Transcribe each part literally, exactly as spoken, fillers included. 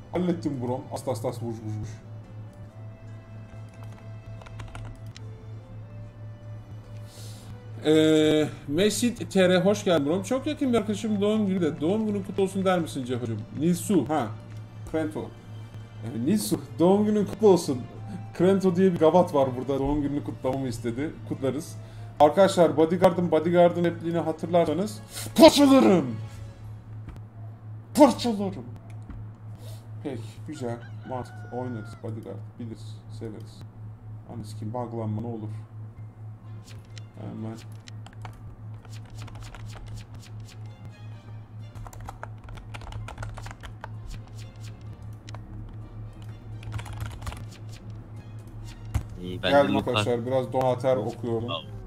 Hallettim brom. Asla asla vuruş vuruş vuruş. Eee Mesut T R hoş geldin brom. Çok yakın bir arkadaşım doğum günü de. Doğum günün kutlu olsun der misin Ceho'cum? Nilsu ha. Krento. Yani Nilsu doğum günün kutlu olsun. Krento diye bir gavat var burada. Doğum gününü kutlamamı istedi. Kutlarız. Arkadaşlar Bodyguard'ın Bodyguard'ın repliğini hatırlarsanız parçalarım. Parçalarım. Peki güzel. Mantıklı. Oynarız Bodyguard. Biliriz. Severiz. Hani skin buglanma ne olur. Hemen. İyi, Geldim arkadaşlar biraz Donater okuyorum.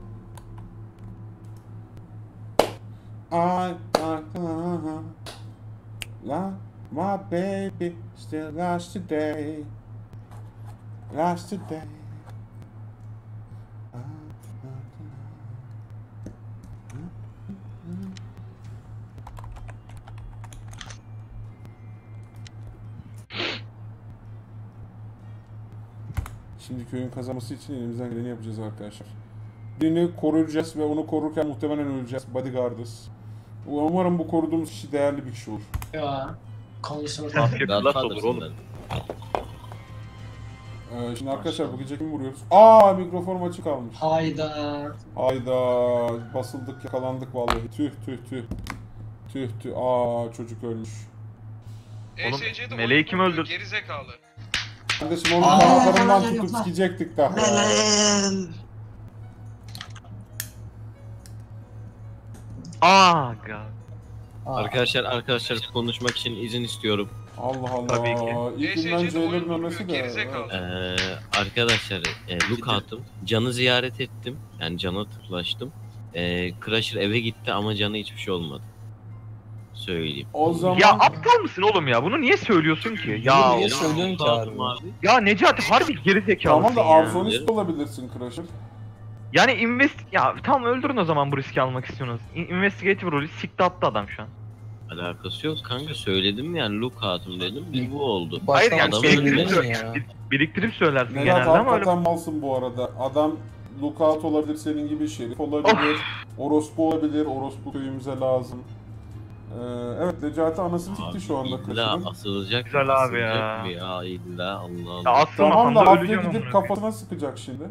I, I, uh, la, my baby still lost today, lost today. Şimdi köyün kazanması için elimizden geleni yapacağız arkadaşlar. Birini koruyacağız ve onu korurken muhtemelen öleceğiz. Bodyguard'ız. Umarım bu koruduğumuz kişi değerli bir kişi olur. Ya konuşalım. Afiyetler olur oğlum. Ee, şimdi arkadaşlar bu gece kim vuruyoruz? Aa mikrofonum açık kalmış. Hayda. Hayda basıldık yakalandık vallahi. Tüh tüh tüh. Tüh tüh. Aa çocuk ölmüş. Oğlum Meleği kim öldürdü? Gerizekalı. Kardeşim onu kanatlarından tutup sikecektik daha. Aga. Arkadaşlar arkadaşlar konuşmak için izin istiyorum. Allah Allah. Tabii ki. İlk günden Jailer'ın ölmesi de. Gerizekalı. Ee, arkadaşlar e, Lookout'um. Can'ı ziyaret ettim. Yani Can'a tıklaştım. Ee, Crusher eve gitti ama Can'a hiçbir şey olmadı. Söyleyeyim. O zaman... Ya aptal mısın oğlum ya? Bunu niye söylüyorsun ki? Ya niye söylüyorsun ki abi? Ya Necati harbi gerizekalısın Tamam da ya. arzonist olabilirsin Crusher. Yani invest... Ya tamam öldürün o zaman bu riski almak istiyorsunuz. İn- Investigative rolü sikti attı adam şu an. Alakası yok kanka, söyledim yani Lookout'um dedim. Bir bu oldu. Hayır yani Adamı biriktirip, öldürdün sö- ya. bir- biriktirip söylersin Necat genelde ama öyle... hakikaten malsın bu arada. Adam Lookout olabilir, senin gibi Şerif olabilir, orospu olabilir, orospu köyümüze lazım. Ee, evet Necati anasını sikti şu anda İlla Crusher'ın. asılacak. Güzel abi asılacak ya. mı ya illa Allah Ya Allah. aslında Tamam da Hamza Abd'e öleceğim gidip amına kafasına sıkacak şimdi.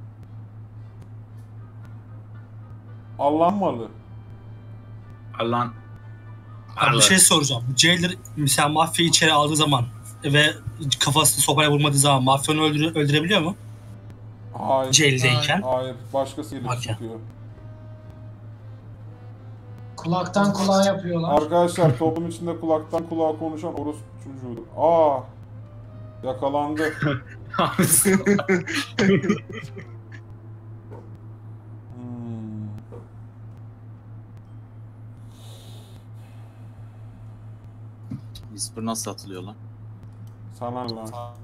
Allah'ın malı. Allah'ın... Abi bir şey soracağım. Jailer mesela mafya içeri aldığı zaman ve kafasını sopaya vurmadığı zaman mafyanı öldüre, öldürebiliyor mu? Hayır. Jail'deyken. Hayır. Başkası gelip Bak ya. çıkıyor. Kulaktan kulağa yapıyorlar. Arkadaşlar toplum içinde kulaktan kulağa konuşan orospu çocuğudur. Aa! Yakalandı. Hmm. Whisper nasıl atılıyor lan? Sana ne lan?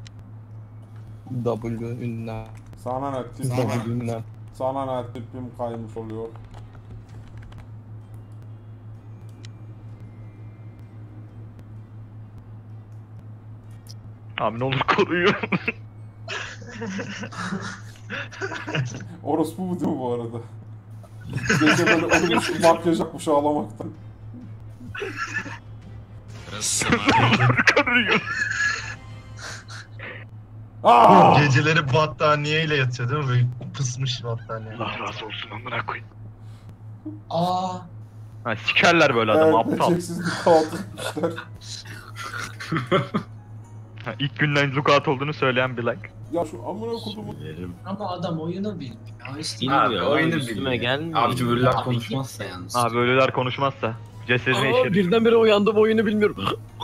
W ünlem. Sana ne? Tipim, W ünlem. sana ne? Tipim kaymış oluyor. Abi ne olur koruyun. Orospu bu değil mi bu arada? Gece böyle ölmüş, makyaj yapmış ağlamaktan. koruyun. Aa! Geceleri battaniyeyle yatıyor değil mi? Böyle pısmış battaniye. Allah razı olsun amına koyayım. Aa. Ha sikerler böyle adamı Evet, aptal. beceriksizlik kaltırmışlar. Ha, ilk günden lookout olduğunu söyleyen bir like. Ya şu amına kodumu... Söylerim. Ama adam oyunu bilmiyor. İşte. Bilmiyor Abi, oyunu abi, üstüme bilmiyor. gelmiyor. Abicim ölüler konuşmazsa yalnız. Abi ölüler konuşmazsa. Cesedine Aa, işerir. birdenbire uyandım, oyunu bilmiyorum.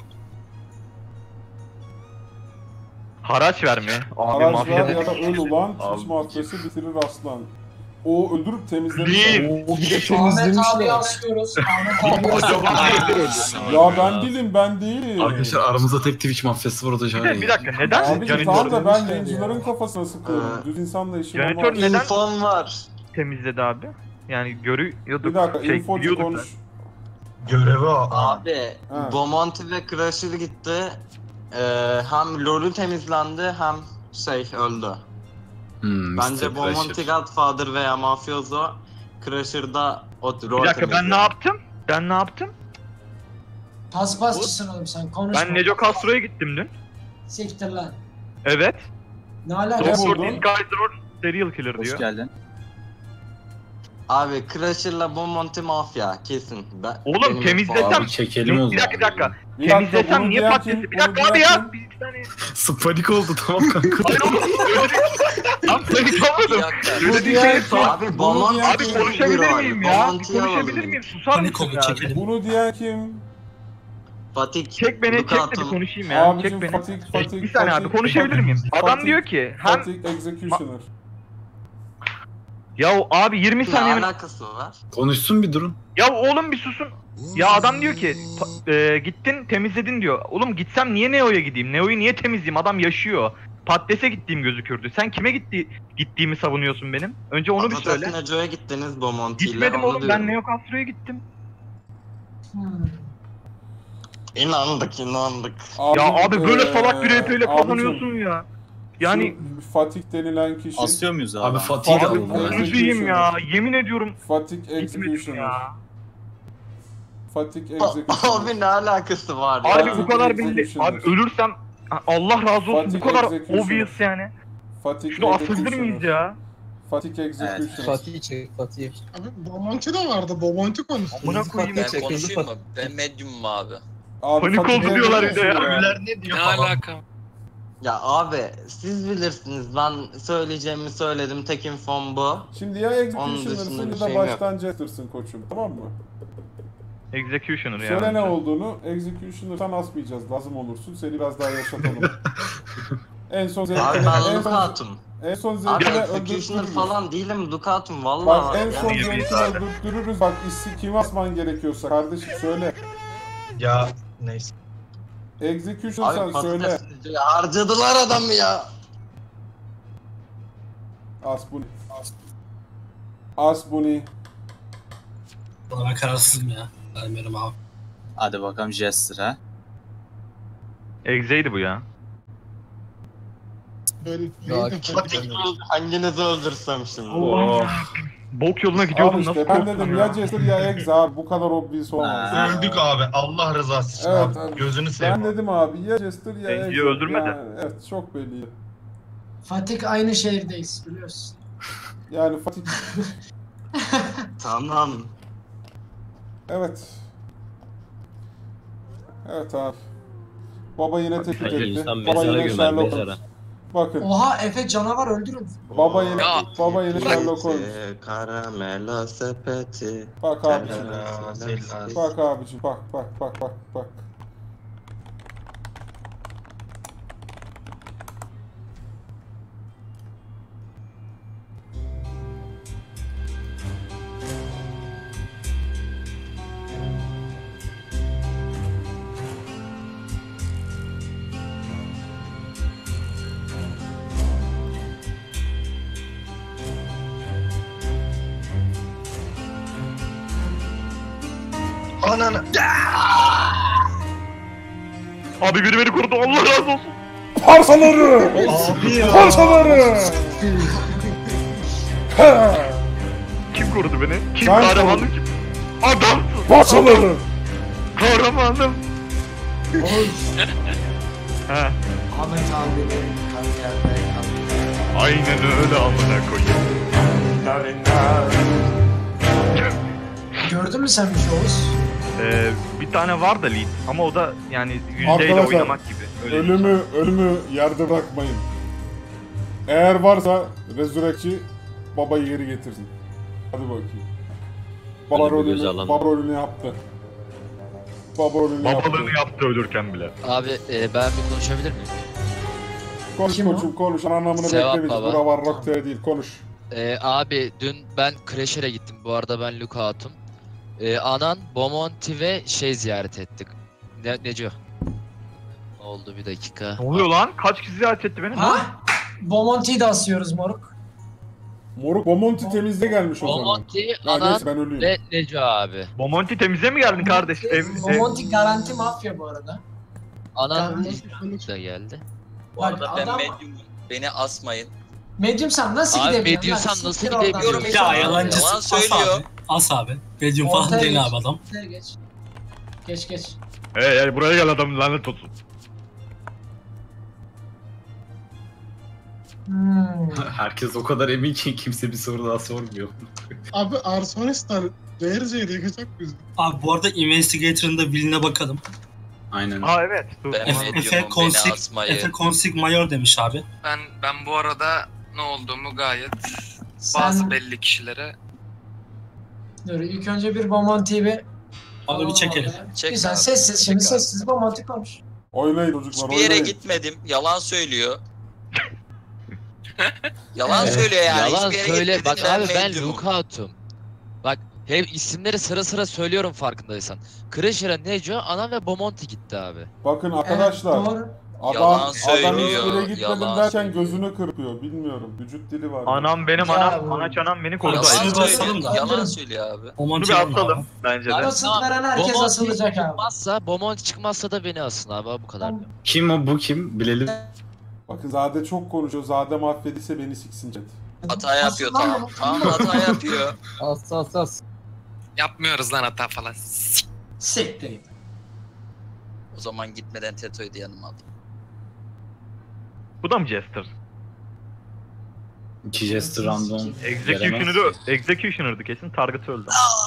Haraç verme. Abi Araç mafya. ver ya da öl ulan, Abi. Twitch mafyası bitirir aslan. O öldürüp temizlemiş. Değil. O bir de Ahmet abi temizlemişler. asıyoruz. Ahmet abi asıyoruz. Ya ben değilim, ben değilim. Arkadaşlar aramızda tek Twitch mafyası var o da Bir, Jari. de, bir dakika neden Abi tamam Janitör da ben yayıncıların kafasına sıkıyorum. Düz insanla işim Janitör olmaz. neden İnfon var. temizledi abi? Yani görüyorduk. Bir dakika, şey, infocu biliyorduk konuş. da. Görevi o. Abi Ha. Bomonti ve Crusher gitti. Ee, hem LoL'ü temizlendi hem şey öldü. Hmm, Bence mister Bomonti Crusher. Godfather veya Mafioso, Crusher'da o rol Bir dakika ben temizledi. ne yaptım? Ben ne yaptım? Paspasçısın oğlum sen konuşma. Ben Neco Castro'ya gittim dün. Siktir lan. Evet. Ne alaka? Ne Doktor buldun? Disguiser Serial Killer Hoş diyor. geldin. Abi Crusher'la Bomonti mafya kesin. Ben, Oğlum, benim temizlesem- infom. Abi çekelim o Bir dakika bir dakika. Bir dakika, Temizlesem bunu niye diyen patlesi? kim? Bir Bunu dakika abi diyen ya. kim? Bir saniye. Spanik oldu tamam kanka. Hayır oğlum. Öyle değil. Tam panik olmadım. Bunu Öyle bir diyen şey kim? sor. Abi Bunu Bomonti diyen Abi kim? konuşabilir miyim ya? Bir Bomonti'yi konuşabilir alalım. miyim? Susar Panik mısın oldu ya? çekelim. Bunu diyen kim? Fatih, Çek beni, çek de bir Lukatum. konuşayım ya. Abicim Çek beni. Fatih, Fatih, Bir saniye abi Fatih, konuşabilir miyim? Adam Fatih, diyor ki hem Fatih Executioner. ya o- abi yirmi Ne saniye alakası var? Konuşsun bir durun. ya oğlum bir susun. Ya adam diyor ki pa- e, gittin temizledin diyor. Oğlum gitsem niye Neo'ya gideyim? Neo'yu niye temizleyeyim? Adam yaşıyor. Patlese gittiğim gözükürdü. Sen kime gitti gittiğimi savunuyorsun benim? Önce onu bir söyle. Patates Neco'ya gittiniz Bomonti ile. Gitmedim onu oğlum ben diyorum. Neo Castro'ya gittim. Hmm. İnandık inandık. Ya abi böyle eee, salak bir R P ile abicim, kazanıyorsun ya. Yani şu Fatih denilen kişi. Asıyor muyuz abi? Abi Fatih Fatih Abi, alalım. Fatih- ya. üzüyüm ya. Yemin ediyorum Fatih gitmedim Executioner. ya. Fatih Executioner. Abi ne alakası var ya? Abi bu Fatih kadar belli. Executioner. Abi ölürsem Allah razı olsun Fatih bu kadar Executioner. obvious yani. Fatih Şunu asıldır mıyız ya? Fatih Executioner. Fatih çek Fatih. Abi Bomonti de vardı. Bomonti konuştu. Amına koyayım. Ben konuşayım mı? Ben medyumum abi. Abi, Panik Fatih oldu diyorlar bir de ya. Executioner Öbürler ne diyor Ne falan. alaka? Ya abi siz bilirsiniz ben söyleyeceğimi söyledim tek infom bu. Şimdi ya Onun Executioner'sın dışında bir ya da şeyim yok. baştan Jester'sın koçum, tamam mı? Executioner ya. Söyle ne olduğunu, Executioner'tan asmayacağız, lazım olursun, seni biraz daha yaşatalım. en son Abi zevkine, ben en son, Lukatum. en son Abi zevkine Executioner öldürtürüz. falan değilim Lukatum Bak valla. en son Yani- zevkine öldürtürüz, bak ismi kim asman gerekiyorsa kardeşim söyle. Ya neyse. Executioner sen Abi söyle. patates ya harcadılar adamı ya. As bunu. As bunu. Valla ben kararsızım ya. Vermiyorum abi. Hadi bakalım Jester ha. Exe'ydi bu ya. Böyle Ya, neydi? Hanginizi öldürsem şimdi? Allah. Bok yoluna gidiyordum Abi nasıl işte ben korktum dedim ya. ya Jester ya Ex abi, bu kadar obvious olmaz. Ha. Öldük abi. Allah rızası için Evet, abi. abi. Gözünü Ben seveyim. dedim abi ya Jester ya Exe'yi Ex. öldürmedi. Yani, evet çok belli. Fatih aynı şehirdeyiz biliyorsun. Yani Fatih Tamam. evet. Evet abi. Baba yine tepki Hayır, etti. insan Baba mezara yine gömer Sherlock mezara. Holmes. Bakın. Oha Efe canavar öldürün. Baba yine Ya. baba yine Sherlock Holmes. Karamela sepeti. Bak abicim. Zella. Bak abicim bak bak bak bak bak. Ananı. Abi biri beni korudu Allah razı olsun. Parçaları! Abi ya. Parçaları! Ha! Kim korudu beni? Kim Ben kahramanım korudum. kim? Adamsın. Parçaları! Kahramanım. Oy. He. Ahmet abi benim kariyerde kaldı. Aynen öyle amına koyayım. Gördün mü sen bir şey Oğuz? Ee, bir tane var da lead ama o da yani yüzdeyle Arkadaşlar, oynamak gibi. Öyle Ölümü, ölümü yerde bırakmayın. Eğer varsa Resurrect'i babayı geri getirsin. Hadi bakayım. Baba Ölümü göze rolünü, alan. baba rolünü yaptı. Baba rolünü yaptı. Babalığını yaptı ölürken bile. Abi e, ben bir konuşabilir miyim? Konuş Kim o? koçum konuş. Anlamını Sevap beklemeyiz. baba. Bura var rock T V değil. Konuş. E, abi dün ben Crasher'e gittim. Bu arada ben Luka Hatun. E, anan, Bomonti ve şey ziyaret ettik. Ne, Neco? Oldu bir dakika. Ne oluyor lan? Kaç kişi ziyaret etti beni? Ha? Bomonti'yi de asıyoruz moruk. Moruk Bomonti temizliğe gelmiş o zaman. Bomonti, Ha, anan neyse ben ölüyüm. ve Neco abi. Bomonti temize mi geldin kardeş? Ev, ev. Bomonti garanti mafya bu arada. Anan Ben- da geldi. Bu arada ben medyumum. Beni asmayın. Medyumsan nasıl Abi gidebiliyorsun? medyumsan Lan, nasıl siktir oradan. gidebiliyorsun? Geç Ya oradan. yalancısın. Yalan As söylüyor. abi. As abi. Medyum falan Ortaya değil geç. abi adam. Ortaya geç. Geç geç. Hey, hey buraya gel adam lanet olsun. Hmm. Herkes o kadar emin ki kimse bir soru daha sormuyor. Abi Arsonistler değer zehri yakacak bizi. Abi bu arada Investigator'ın da biline bakalım. Aynen. Aa evet. Dur. Ben Efe, medyumum. Efe Beni Konsik, asmayın. Efe Konsik Mayor demiş abi. Ben ben bu arada ne olduğumu gayet Sen... bazı belli kişilere Dur ilk önce bir Bomon T V. Abi bir çekelim. Çek Güzel abi, sessiz şimdi çek abi. sessiz Bomon T V konuş. Oynayın çocuklar, Hiçbir yere oynayın. gitmedim. Yalan söylüyor. Yalan Evet. söylüyor yani. Yalan Hiçbir yere söyle. gitmedim, Bak abi ben medyumum. Lookout'um. Bak hep isimleri sıra sıra söylüyorum farkındaysan. Crusher'a Neco, Anan ve Bomonti gitti abi. Bakın arkadaşlar. Evet, doğru. Adam, Yalan adam söylüyor, hiçbir yere gitmedim yalan derken söylüyor. gözünü kırpıyor. Bilmiyorum. Vücut dili var. Anam benim Ya anam, bu- anaç anam beni korudu. Yalan Yalan Yalan söylüyor. söylüyor da. Yalan söylüyor abi. Bunu Omonti bir var mı asalım abi? bence de. Abi, Nasıl veren herkes Bomonti asılacak abi. çıkmazsa, Bomonti çıkmazsa da beni asın abi bu kadar. Kim o, bu kim? Bilelim. Bakın Zade çok konuşuyor. Zade mahvediyse beni siksin chat. Hata yapıyor Aslan tamam. mı? Tamam hata yapıyor. As as as. yapmıyoruz lan hata falan. Siktir git. O zaman gitmeden Teto'yu da yanıma aldım. Bu da mı Jester? İki Jester random. Executioner'ı, Executioner'dı kesin. Target öldü.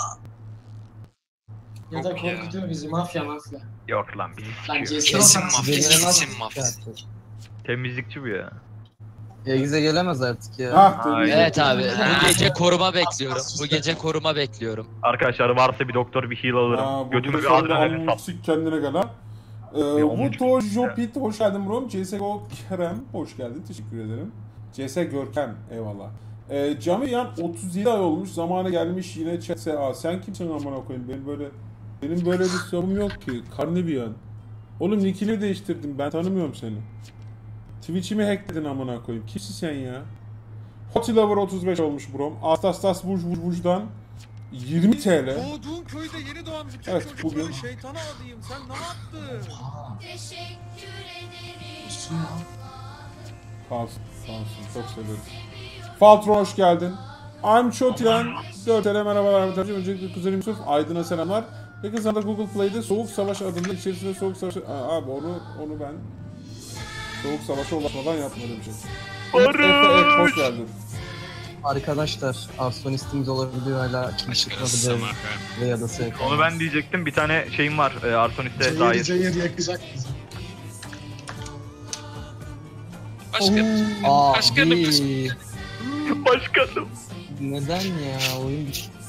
Ya da Yok ya. korkutuyor bizi mafya mafya. Yok lan bizi Lan sikiyor. Cesur Kesin olsana mafya, siktir. kesin mafya. Temizlikçi bu ya. Egze gelemez artık ya. Hah, Ay. Evet abi Ha. bu gece koruma bekliyorum. Bu gece koruma bekliyorum. Arkadaşlar varsa bir doktor bir heal alırım. Aa, Götümü bugün bir sonra adrenalin sap. almışsik kendine gel ha. Ee, olmuş Vuto bir şey. Jopit hoş geldin bro. C S G O Kerem hoş geldin. Teşekkür ederim. C S Görkem eyvallah. Ee, Camiyan otuz yedi ay olmuş. Zamanı gelmiş yine chat. Aa, sen kimsin amına koyayım? Benim böyle benim böyle bir sorunum yok ki. Karnebiyan. Oğlum nickini değiştirdim. Ben tanımıyorum seni. Twitch'imi hackledin amına koyayım. Kimsin sen ya? Hoti Lover otuz beş olmuş brom. Astastas Vuj Vuj Vuj'dan yirmi T L. Doğduğun köyde yeni doğan bütün Evet, çocukları bugün- şeytana adayım. Sen ne yaptın? Kalsın, kalsın. Çok severim. Faltron hoş geldin. I'm Chotian. dört T L merhabalar arkadaşlar. Öncelikle kuzenim Yusuf. Aydın'a selamlar. Yakın zamanda Google Play'de Soğuk Savaş adında içerisinde Soğuk Savaş... Aa, abi onu onu ben Soğuk Savaş'a ulaşmadan yapmadım şey. Efe Ek hoş geldin. Arkadaşlar arsonistimiz olabiliyor hala kim çıkmadı be ve ya da S K. Onu ben diyecektim. Bir tane şeyim var. E, Arsonist'e Zehir dair. zehir yakacak bizi. Başka Abi Başkanım. neden ya oyun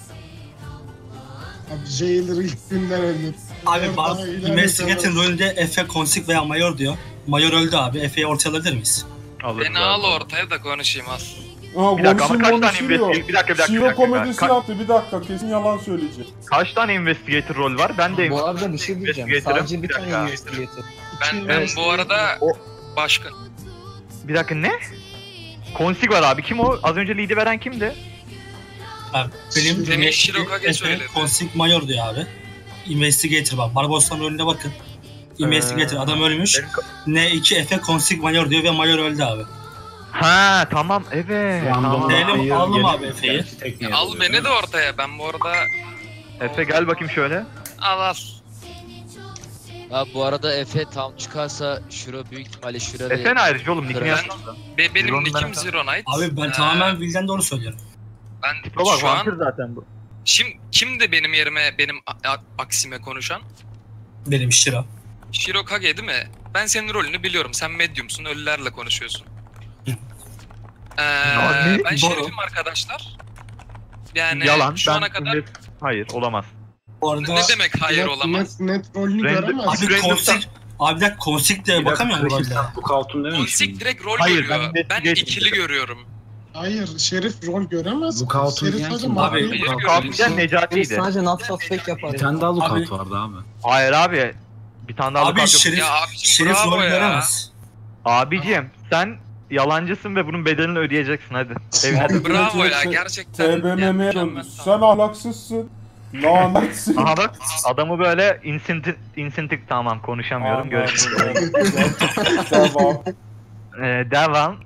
Abi Jailer'ı ilk günden öldü. Abi Daha bak ileride Investigator'ın sonra- rolünde Efe Konsik veya Mayor diyor. Mayor öldü abi. Efe'yi ortaya alabilir miyiz? Alırız beni abi. al ortaya da konuşayım al. Aa, Bir dakika ama konuşayım, kaç tane konuşuyor. investi- bir dakika, bir dakika, bir Şiro dakika. komedisi Ka- yaptı. Bir dakika. Kesin yalan söyleyecek. Kaç tane investigator rol var? Ben de Bu arada bir şey diyeceğim. Investigator'ım. Sadece bir Bir tane dakika. investigator. Ben ben bu arada başka Bir dakika ne? Konsig var abi. Kim o? Az önce lead'i veren kimdi? Abi, benim Demin Efe- Shirokage Efe söyledi. Konsik Mayor diyor abi. Investigator bak. Barbaros'tan rolüne bakın. Investigator Ee, adam ölmüş. benim- N iki Efe Konsik Mayor diyor ve Mayor öldü abi. Ha tamam evet. Tamam. Değilim, aldım abi Efe'yi. al beni de ortaya. Ben bu arada Efe gel bakayım şöyle. al al. Abi bu arada Efe tam çıkarsa Shiro büyük ihtimalle Shiro Efe ne ayrıca oğlum? Nick'ini Ben- yazsana. Be, benim Ziron'un nickim ben- Zero Knight. Abi ben Ee, tamamen bilden doğru söylüyorum. Ben Baba şu vampir an zaten bu. Şimdi kim de benim yerime benim a- a- aksime konuşan? Benim Shiro. Shirokage değil mi? Ben senin rolünü biliyorum. Sen medyumsun, ölülerle konuşuyorsun. Ee, Yani, ben doğru. şerifim arkadaşlar. Yani Yalan. şu ben ana kadar invest- Hayır olamaz. Bu arada ne demek hayır net, olamaz? Net, net rolünü Render- göremez. abi Random'dan- Konsik abi bir dakika Konsik de bakamıyor mu rolle? Bu kaltun dememiş Konsik miyim? direkt rol Hayır, görüyor. ben Ben, investigate ikili dedim. görüyorum. Hayır, Şerif rol göremez. Bu Kaltun Şerif diyen sadece kim? mavi- Abi, Hayır, Kalkacağın görüyorum. Necati'ydi. Sadece not suspect yapar. Bir tane daha Abi- lookout vardı abi. Hayır abi. Bir tane daha Abi lookout yok. Şerif, Ya abicim, Şerif bravo rol ya. göremez. Abicim sen yalancısın ve bunun bedelini ödeyeceksin hadi. Evine. Abi, Bravo direkt ya T- gerçekten. T B M M'ye yani döndü. mükemmel. Sen ahlaksızsın. No Nazi. Aha bak adamı böyle insinti, insintik tamam konuşamıyorum görüşürüz. Devam. Ee, devam.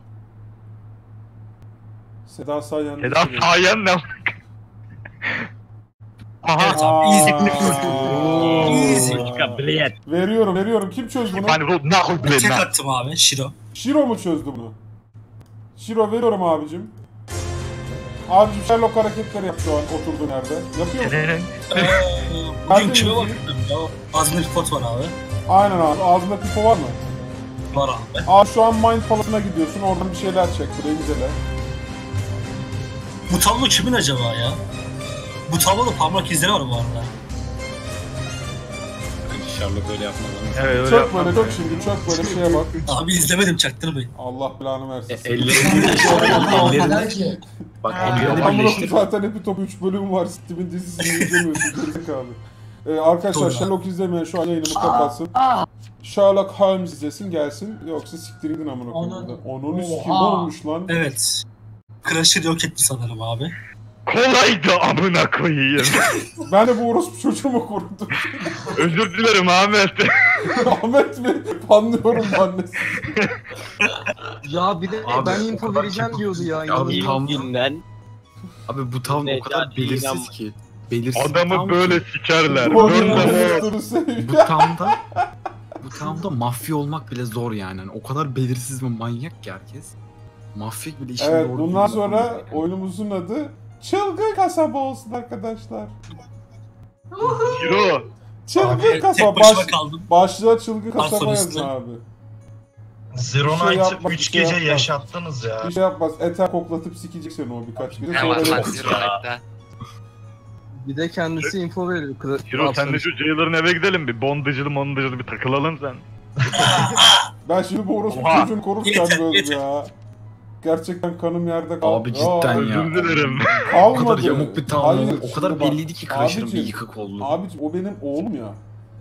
Seda Sayan. Seda Sayan ne? Aha. Evet abi easy. Easy. Veriyorum veriyorum. Kim çözdü bunu? Ben tek attım abi Shiro. Shiro mu çözdü bunu? Shiro veriyorum abicim. Abicim Sherlock hareketleri yap şu an oturduğun yerde. Yapıyor musun? Eee bugün kime bakıyorum ya? Ağzında bir pot var abi. Aynen abi. Ağzında pipo var mı? Var abi. Abi şu an Mind Palace'ına gidiyorsun. Oradan bir şeyler çek. Burayı incele. Bu tablo kimin acaba ya? Bu tabloda parmak izleri var bu arada. Sherlock öyle yapmadan. Evet öyle Çok yapmam. böyle çok şimdi çok böyle şeye bak. Abi izlemedim çaktırmayın. Allah belanı versin. Ellerini Neler ki? Bak Amına ellerini koyayım, birleştir. zaten Epitop üç bölüm var. Steam'in dizisini izlemiyorsun. Gerizekalı. Ee, arkadaşlar Doğru. Sherlock izlemeyen şu an yayınımı kapatsın. Sherlock Holmes izlesin gelsin. Yoksa siktirin amına koyayım. Onun- Onun sikim Oha. olmuş lan. Evet. Crash'ı yok etti sanırım abi. Kolaydı amına koyayım. Ben de bu orospu çocuğumu korudum. Özür dilerim Ahmet. Ahmet mi? Anlıyorum annesi. Ya bir de Abi, ben o info kadar vereceğim çok- diyordu ya. Abi inanılmaz. tam İlginden abi bu tam o kadar Necati belirsiz İlhan- ki. Belirsiz Adamı tam böyle ki. sikerler. Oğlum, Böyle anasını seveyim. Bu tamda bu tamda mafya olmak bile zor yani. Yani o kadar belirsiz ve manyak ki herkes. Mafya bile işin Evet doğru bundan düzgün sonra yapamıyor yani. oyunumuzun adı Çılgın Kasaba olsun arkadaşlar. Hiro. Çılgın Tek Kasaba. başıma Baş, kaldım. başlığa Çılgın Kasaba Arsonistle. yazın abi. Zero Bir şey Night'ı yapma, bir üç şey gece yapma. yaşattınız ya. Bir şey yapmaz. Eter koklatıp sikecek seni o birkaç gece. Ne var Sonra lan da- Zero Night'ta? Bir de kendisi info veriyor. Kra- Hiro sen de Arsonis. şu Jailer'ın eve gidelim bir bondajılı mondajılı bir takılalım sen. Ben şimdi bu orospu Oha. çocuğunu korurken Yeter, böyle yeter. ya. Gerçekten kanım yerde kaldı. Abi cidden Aa, ya. Özür dilerim. O Kalmadı. kadar yamuk bir tam Hayır, o kadar şimdi bak, belliydi ki Crash'ın bir abicim, yıkık oldu. Abicim o benim oğlum ya.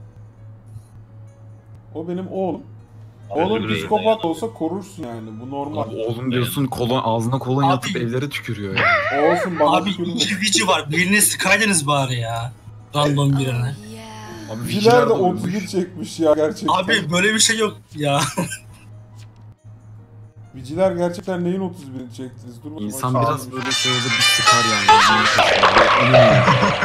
O benim oğlum. Özür Oğlum dilerim. psikopat olsa korursun yani. Bu normal. Abi oğlum diyorsun kolon ağzına kolon Abi- yatıp evlere tükürüyor ya. Olsun bana Abi tükürme. iki vici var. Birini sıkaydınız bari ya. Random birine. Abi Vigiler Vigiler de de otuz bir olmuş. çekmiş ya gerçekten. Abi böyle bir şey yok ya. Vigiler gerçekten neyin otuz birini çektiniz? Dur bakayım. İnsan Bak- biraz böyle şey olur bir sıkar yani. Ölüm yani.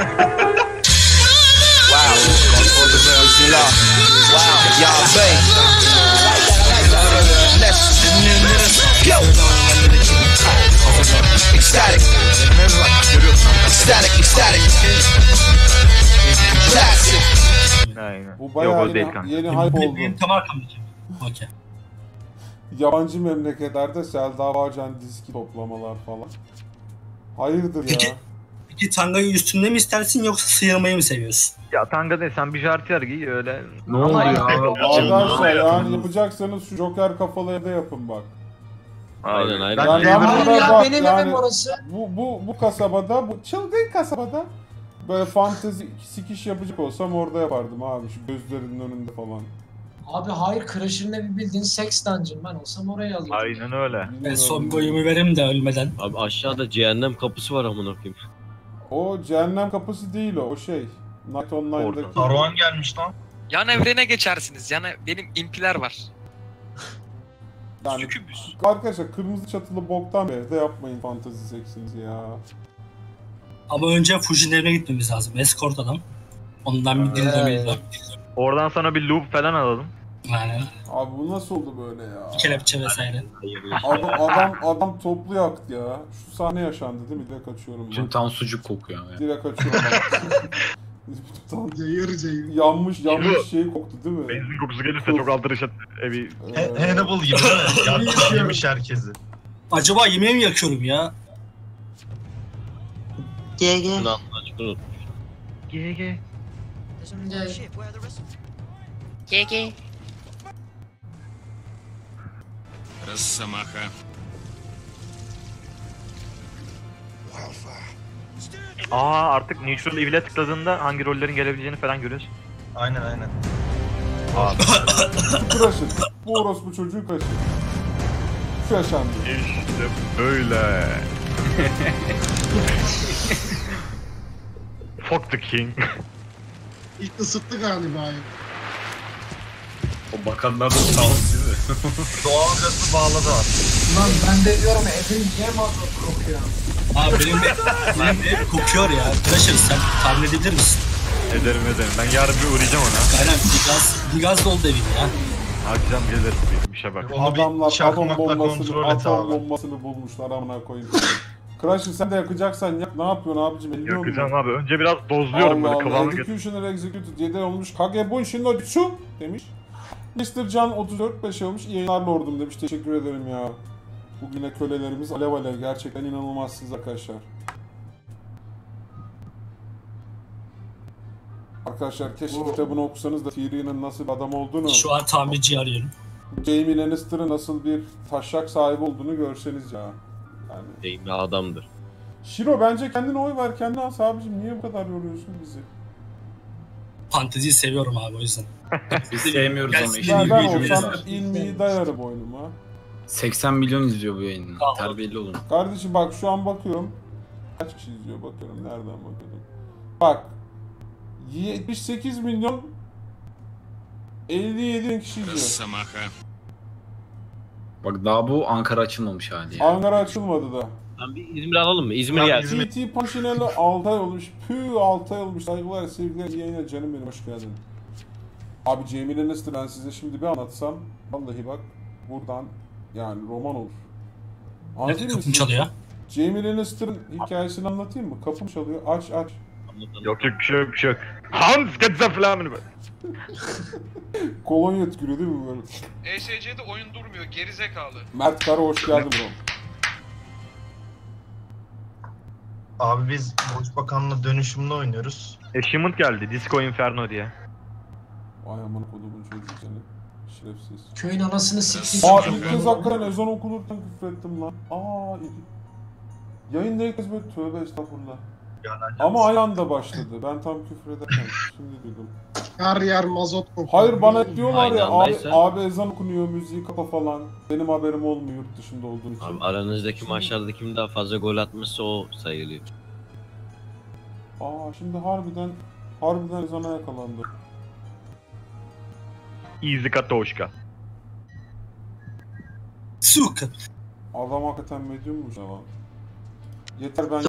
Aynen. Bu Yok bayağı o değil yeni, kanka. yeni Benim, hype benim oldu. tam arkamdaki. Okey. Yabancı memleketlerde Selda Bağcan diski toplamalar falan. Hayırdır Peki- ya? Peki tangayı üstünde mi istersin yoksa sıyırmayı mı seviyorsun? Ya tanga de sen bir jartiyer giy öyle. Ne oldu ya? Arkadaşlar yani yapacaksanız şu Joker kafalı evde yapın bak. Aynen, aynen. Ben Yani Jailer'ın- ben Hayır burada ya bak, benim yani evim orası. Bu, bu, bu kasabada, bu çılgın kasabada böyle fantezi sikiş yapacak olsam orada yapardım abi şu gözlerinin önünde falan. Abi hayır Crasher'ın evi bildiğin sex dungeon. Ben olsam oraya alırdım. Aynen öyle. Ben Bilmiyorum. son boyumu vereyim de ölmeden. Abi aşağıda cehennem kapısı var amına koyayım. O cehennem kapısı değil o, o şey. Night Online'daki. Saruhan gelmiş lan. Yan evrene geçersiniz. Yana benim impiler var. Yani Sükübüs. arkadaşlar kırmızı çatılı boktan bir evde yapmayın fantezi seksinizi ya. Ama önce Fuji'nin evine gitmemiz lazım. Escort adam. Ondan bir dinlemeyiz lazım. Oradan sonra bir loop falan alalım. Yani Abi bu nasıl oldu böyle ya? kelepçe vesaire. Adam, adam, adam toplu yaktı ya. Şu sahne yaşandı değil mi? Direkt açıyorum Bütün ben. tam sucuk kokuyor yani. Direkt açıyorum ben. Tam Cayır cayır. yanmış yanmış şey koktu değil mi? Benzin kokusu gelirse çok aldırış evi. Ee, Hannibal gibi değil mi? Yakmış yemiş herkesi. Acaba yemeği mi yakıyorum ya? G G. Bunu anlaşmayı unutmuş. G G. G G. Росомаха. Aa artık Neutral Evil'e tıkladığında hangi rollerin gelebileceğini falan görüyorsun. Aynen aynen. Şu Crash'ın. Bu orospu çocuğu kaçır. Şu yaşandı. İşte böyle. Fuck the king. İlk ısıttı galiba ya. O bakanlar da sağ olsun değil mi? Doğalgazı bağladı abi. Lan ben de diyorum evin niye mazot kokuyor? Abi benim, benim ev kokuyor ya. Crusher sen tahmin edebilir misin? Ederim ederim. Ben yarın bir uğrayacağım ona. Aynen bir gaz, bir gaz doldu evin ya. Akşam gelir bir işe bak. Onu bir Adamlar atom çakmakla bombasını, kontrol et atom abi. bombasını bulmuşlar amına koyayım. Crusher sen de yakacaksan yak. Ne yapıyorsun abicim? Biliyor musun? Yakacağım abi. Önce biraz dozluyorum böyle kıvamı getir. Executioner executed yedi olmuş. Kagebun Shinotsu demiş. mister Can otuz dört beş olmuş. İyi yayınlar lordum demiş. Teşekkür ederim ya. Bugüne kölelerimiz alev alev. Gerçekten inanılmazsınız arkadaşlar. Arkadaşlar keşke kitabını okusanız da Tyrion'un nasıl bir adam olduğunu, Şu an tamirci arıyorum. Jaime Lannister'ın nasıl bir taşak sahibi olduğunu görseniz ya. Yani. Jaime adamdır. Shiro bence kendine oy ver, kendine as abicim. Niye bu kadar yoruyorsun bizi? Fanteziyi seviyorum abi o yüzden. Biz sevmiyoruz ama işte. Ya ben ilmiyi olsam var. ilmiyi dayarım oyunuma. seksen milyon izliyor bu yayını. Terbiyeli olun. Kardeşim bak şu an bakıyorum. Kaç kişi izliyor bakıyorum. Nereden bakıyordum? Bak. yetmiş sekiz milyon elli yedi bin kişi izliyor. Bak daha bu Ankara açılmamış hali ya. Ankara açılmadı da. Lan bir İzmir alalım mı? İzmir Ya gelsin. İzmir- T T Paşinelli altı ay olmuş. Püh altı ay olmuş. Saygılar sevgiler iyi yayınlar canım benim hoş geldin. Abi Jaime Lannister ben size şimdi bir anlatsam. Vallahi bak buradan yani roman olur. Nerede Anlatayım mı kapım size? çalıyor? Jaime Lannister'ın hikayesini anlatayım mı? Kapım çalıyor. Aç aç. Yok yok bir şey yok bir şey yok. Hans get the flamme. Kolonya tükürüyor değil mi böyle? E S C'de oyun durmuyor gerizekalı. Mert Kara hoş geldin bro. Abi biz Boş Bakan'la dönüşümlü oynuyoruz. Achievement geldi. Disco Inferno diye. Vay amına kodumun çocuğu seni. Şerefsiz. Köyün anasını siktim. Aa ilk kez hakikaten ezan okunurken küfür ettim lan. Aa ilk. Yayında ilk kez böyle tövbe estağfurullah. Ama aynı anda başladı. Ben tam küfür ederken şimdi duydum. Her yer mazot kokuyor. Hayır bana hep diyorlar ya Aynı abi, andaysa- abi ezan okunuyor müziği kapa falan. Benim haberim olmuyor yurt dışında olduğum için. Abi aranızdaki maçlarda kim daha fazla gol atmışsa o sayılıyor. Aa şimdi harbiden harbiden ezana yakalandı. Easy Katoşka. Suka. Adam hakikaten medyummuş ama. Yeter ben